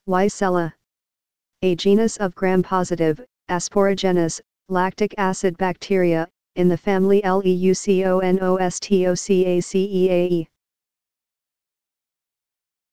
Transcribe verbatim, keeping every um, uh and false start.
Weissella. A genus of gram-positive, asparaginous, lactic acid bacteria, in the family Leuconostocaceae.